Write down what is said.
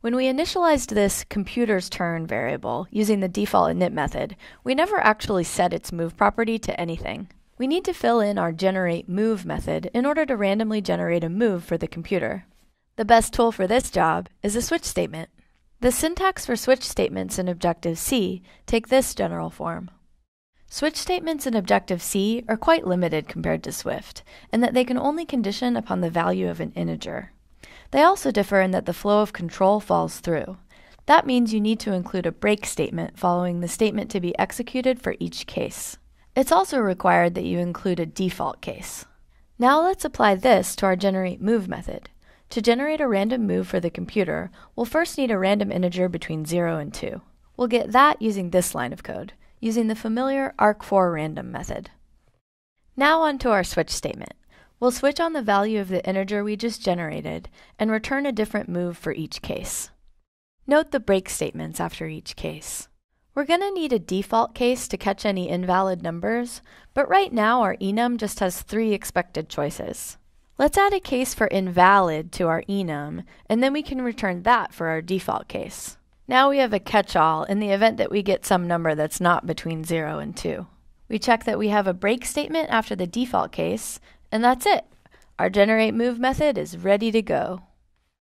When we initialized this computer's turn variable using the default init method, we never actually set its move property to anything. We need to fill in our generateMove method in order to randomly generate a move for the computer. The best tool for this job is a switch statement. The syntax for switch statements in Objective-C take this general form. Switch statements in Objective-C are quite limited compared to Swift, in that they can only condition upon the value of an integer. They also differ in that the flow of control falls through. That means you need to include a break statement following the statement to be executed for each case. It's also required that you include a default case. Now let's apply this to our generateMove method. To generate a random move for the computer, we'll first need a random integer between 0 and 2. We'll get that using this line of code, using the familiar arc4random method. Now on to our switch statement. We'll switch on the value of the integer we just generated and return a different move for each case. Note the break statements after each case. We're going to need a default case to catch any invalid numbers, but right now our enum just has 3 expected choices. Let's add a case for invalid to our enum, and then we can return that for our default case. Now we have a catch-all in the event that we get some number that's not between 0 and 2. We check that we have a break statement after the default case, and that's it. Our generateMove method is ready to go.